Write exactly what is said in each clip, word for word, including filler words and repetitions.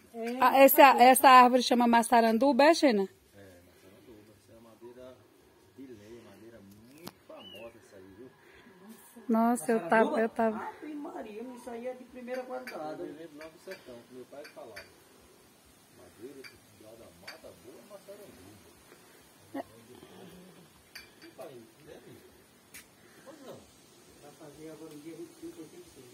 É, ah, essa, essa árvore chama maçaranduba, é, Xena? É, maçaranduba. Essa é uma madeira de lei, madeira muito famosa essa aí, viu? Nossa, eu tava, eu tava... Ave Maria, isso aí é de primeira qualidade. Eu lembro lá do sertão, que meu pai falava. Madeira lá da mata boa, maçaranduba. É. E pai, deve? Pois não. Vai fazer agora no dia vinte e cinco, oitenta e seis.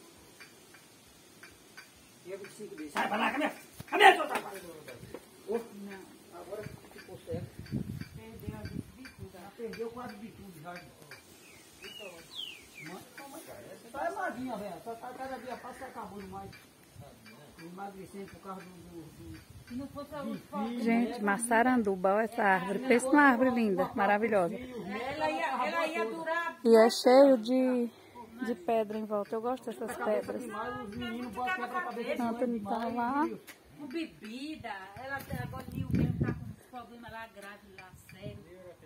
Dia vinte e cinco desse. Sai pra lá, cadê? Cadê, seu trabalho? Não. Agora ficou certo. Perdeu a bicuda. Já perdeu quase bicuda já. Só é magrinha, velho. Só tá cada dia passa e acabou demais. Emagrecendo por causa do... do, do... Se não fosse a luz forte. Gente, maçaranduba, olha essa árvore. Pensa numa árvore linda, maravilhosa. Ela ia, ela ia durar... E é cheio de, de pedra em volta. Eu gosto dessas pedras. Os meninos podem quebrar a cabeça. Antônio tá lá. Com bebida, ela agora o mesmo tá com uns problemas lá graves, lá sério.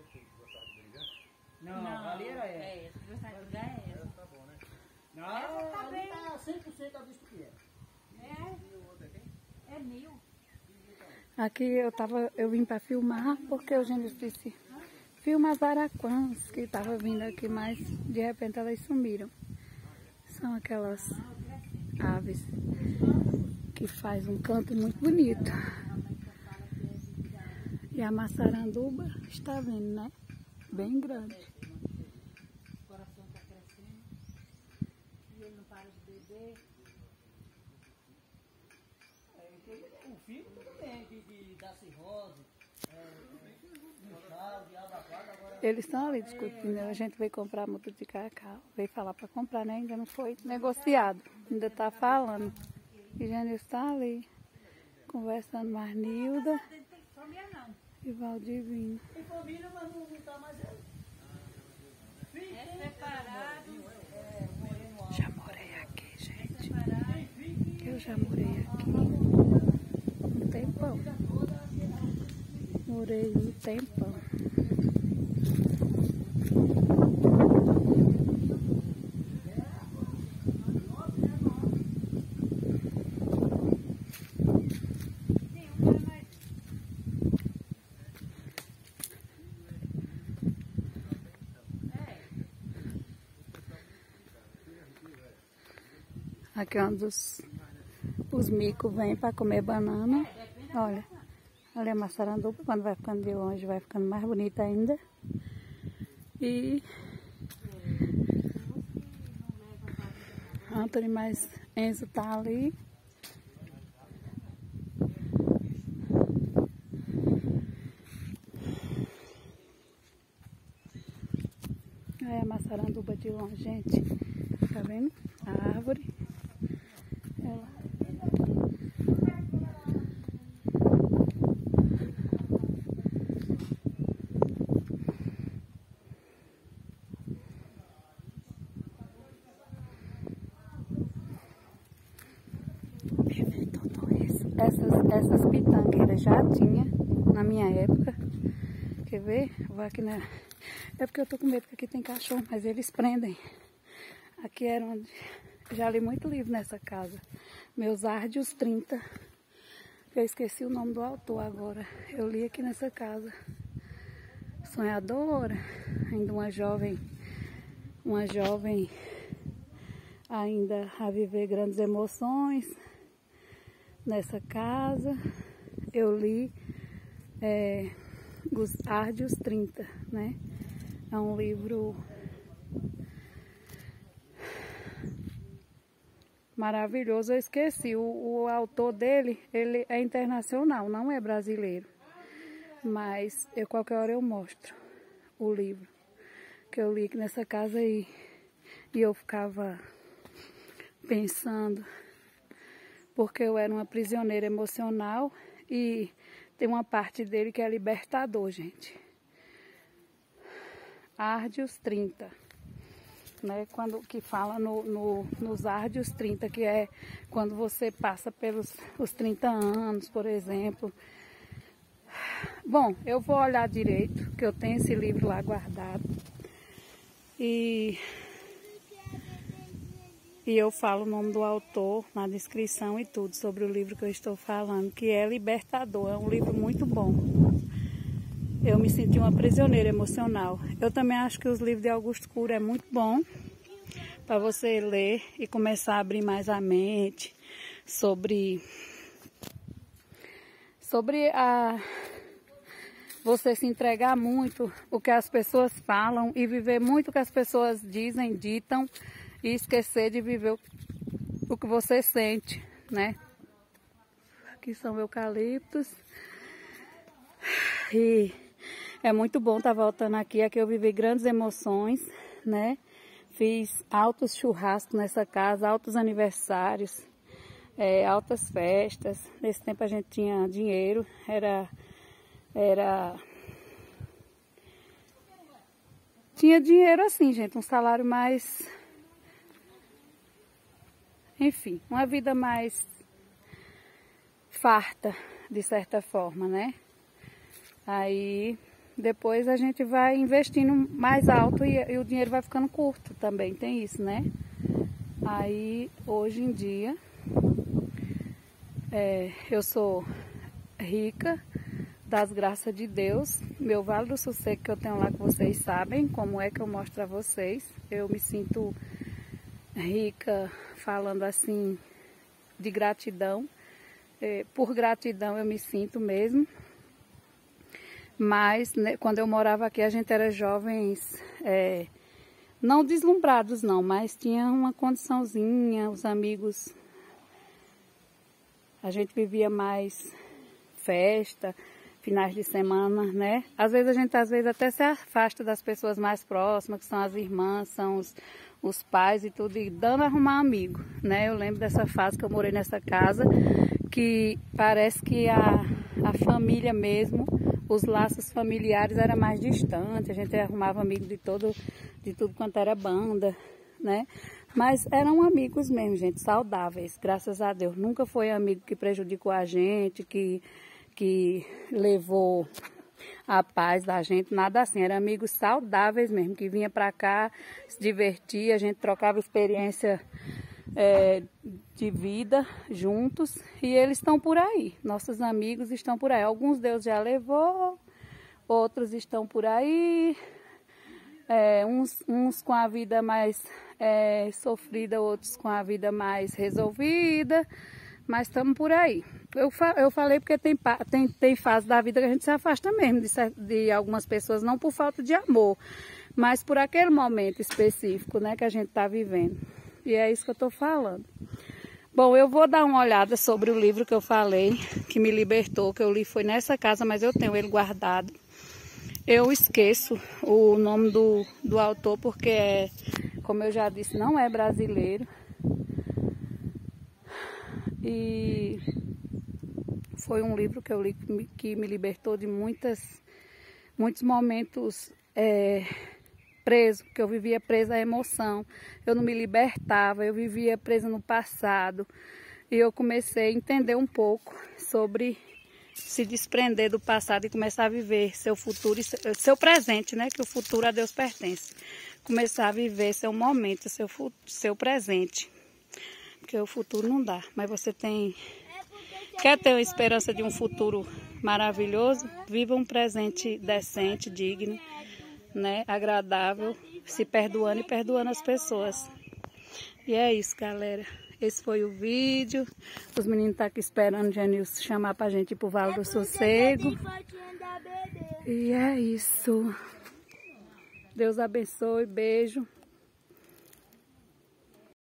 Não, a ali era ela. É, essa que gostar de brigar é essa. Tá bom, né? Não, ela tá cem por cento a visto que é. É, é mil. Aqui eu tava, eu vim para filmar porque o Gênesis disse filma as araquãs que tava vindo aqui, mas de repente elas sumiram. São aquelas aves que faz um canto muito bonito. E a maçaranduba está vindo, né? Bem grande. O coração tá crescendo. E ele não para de beber. O filho tudo bem, de, de da cirrose, é, inchado, de abacuado, agora... Eles estão ali discutindo. A gente veio comprar muda de cacau. Veio falar para comprar, né? Ainda não foi negociado. Ainda está falando. E Gênesis está ali conversando mais Nilda Não tem família não. e Valdir vindo. Tem família, mas não está mais ele. É separado. Já morei aqui, gente. Separado. Eu já morei aqui um tempão. Morei um tempão. Aqui é onde os, os micos vêm para comer banana. Olha, olha a maçaranduba, quando vai ficando de longe vai ficando mais bonita ainda. E Antônio mais Enzo tá ali. Olha a maçaranduba de longe, gente. Tá vendo? A árvore. Ela... Essas, essas pitangueiras já tinha na minha época. Quer ver? Vou aqui na... É porque eu tô com medo que aqui tem cachorro, mas eles prendem. Aqui era onde... Já li muito livro nessa casa. Meus Árdios trinta. Eu esqueci o nome do autor agora. Eu li aqui nessa casa. Sonhadora. Ainda uma jovem... Uma jovem... Ainda a viver grandes emoções. Nessa casa. Eu li... É, Os Árdios trinta, né? É um livro... maravilhoso. Eu esqueci, o, o autor dele, ele é internacional, não é brasileiro. Mas eu qualquer hora eu mostro o livro que eu li aqui nessa casa aí. E eu ficava pensando, porque eu era uma prisioneira emocional e tem uma parte dele que é libertador, gente. Árdios trinta. Né, quando, que fala no, no, nos Árdios trinta, que é quando você passa pelos os trinta anos, por exemplo. Bom, eu vou olhar direito, que eu tenho esse livro lá guardado. E E eu falo o nome do autor na descrição e tudo sobre o livro que eu estou falando, que é Libertador. É um livro muito bom. Eu me senti uma prisioneira emocional. Eu também acho que os livros de Augusto Cury é muito bom para você ler e começar a abrir mais a mente sobre, sobre a, você se entregar muito o que as pessoas falam e viver muito o que as pessoas dizem, ditam, e esquecer de viver o, o que você sente, né? Aqui são eucaliptos. E é muito bom estar voltando aqui. Aqui eu vivi grandes emoções, né? Fiz altos churrascos nessa casa, altos aniversários, é, altas festas. Nesse tempo a gente tinha dinheiro, era... era... Tinha dinheiro assim, gente, um salário mais... Enfim, uma vida mais farta, de certa forma, né? Aí, depois a gente vai investindo mais alto e, e o dinheiro vai ficando curto também, tem isso, né? Aí, hoje em dia, é, eu sou rica das graças de Deus. Meu Vale do Sossego que eu tenho lá, que vocês sabem como é que eu mostro a vocês. Eu me sinto rica falando assim de gratidão. É, por gratidão eu me sinto mesmo. Mas né, quando eu morava aqui a gente era jovens, é, não deslumbrados não, mas tinha uma condiçãozinha, os amigos, a gente vivia mais festa, finais de semana, né? Às vezes a gente às vezes até se afasta das pessoas mais próximas, que são as irmãs, são os, os pais e tudo, e dando a arrumar amigo, né? Eu lembro dessa fase que eu morei nessa casa, que parece que a, a família mesmo, os laços familiares eram mais distantes, a gente arrumava amigos de, todo, de tudo quanto era banda, né? Mas eram amigos mesmo, gente, saudáveis, graças a Deus. Nunca foi amigo que prejudicou a gente, que... que levou a paz da gente, nada assim, eram amigos saudáveis mesmo, que vinha pra cá, se divertia, a gente trocava experiência é, de vida juntos, e eles estão por aí, nossos amigos estão por aí, alguns Deus já levou, outros estão por aí, é, uns, uns com a vida mais é, sofrida, outros com a vida mais resolvida, mas estamos por aí. Eu, fa eu falei porque tem, tem, tem fase da vida que a gente se afasta mesmo de, de algumas pessoas, não por falta de amor, mas por aquele momento específico, né, que a gente está vivendo. E é isso que eu estou falando. Bom, eu vou dar uma olhada sobre o livro que eu falei, que me libertou, que eu li foi nessa casa, mas eu tenho ele guardado. Eu esqueço o nome do, do autor, porque, é, como eu já disse, não é brasileiro. E foi um livro que eu li que me, que me libertou de muitas, muitos momentos é, preso, porque eu vivia presa à emoção, eu não me libertava, eu vivia presa no passado. E eu comecei a entender um pouco sobre se desprender do passado e começar a viver seu futuro e seu, seu presente, né? Que o futuro a Deus pertence. Começar a viver seu momento, seu, seu presente. Porque o futuro não dá, mas você tem... Quer ter uma esperança de um futuro maravilhoso? Viva um presente decente, digno, né? Agradável, se perdoando e perdoando as pessoas. E é isso, galera. Esse foi o vídeo. Os meninos estão aqui esperando o Genilson chamar pra gente ir pro Vale do Sossego. E é isso. Deus abençoe, beijo.